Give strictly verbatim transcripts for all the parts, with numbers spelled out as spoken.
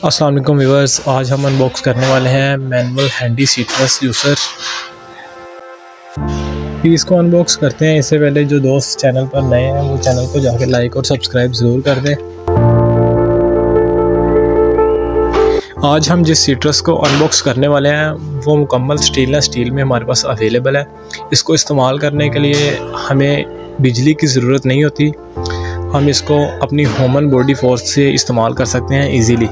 अस्सलाम वालेकुम व्यूअर्स, आज हम अनबॉक्स करने वाले हैं मैनुअल हैंडी सीट्रस यूज़र। इसको अनबॉक्स करते हैं। इससे पहले जो दोस्त चैनल पर नए हैं वो चैनल को जाके लाइक और सब्सक्राइब ज़रूर कर दें। आज हम जिस सीट्रस को अनबॉक्स करने वाले हैं वो मुकम्मल स्टेनलेस स्टील में हमारे पास अवेलेबल है। इसको इस्तेमाल करने के लिए हमें बिजली की ज़रूरत नहीं होती। हम इसको अपनी ह्यूमन बॉडी फोर्स से इस्तेमाल कर सकते हैं इजीली।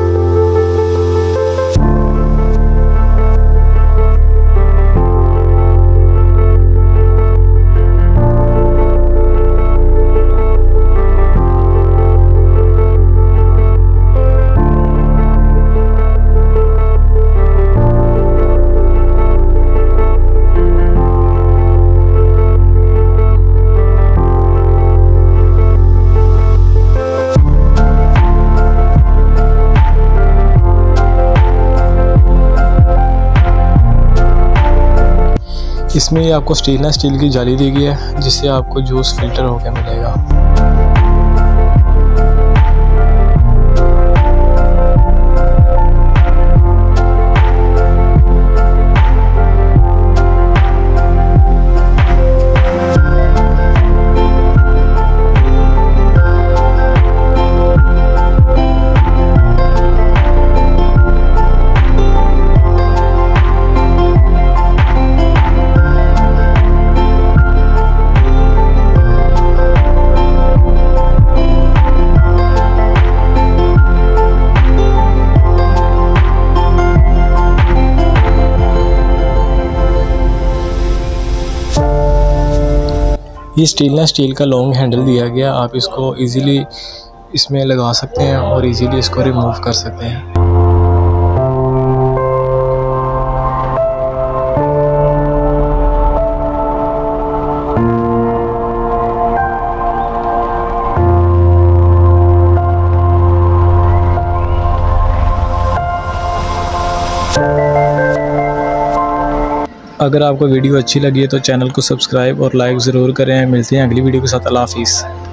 इसमें आपको स्टेनलेस स्टील की जाली दी गई है जिससे आपको जूस फिल्टर होकर मिलेगा। ये स्टेनलेस स्टील का लॉन्ग हैंडल दिया गया। आप इसको इजीली इसमें लगा सकते हैं और इजीली इसको रिमूव कर सकते हैं। अगर आपको वीडियो अच्छी लगी है तो चैनल को सब्सक्राइब और लाइक ज़रूर करें। मिलते हैं अगली वीडियो के साथ। अल्लाह हाफिज़।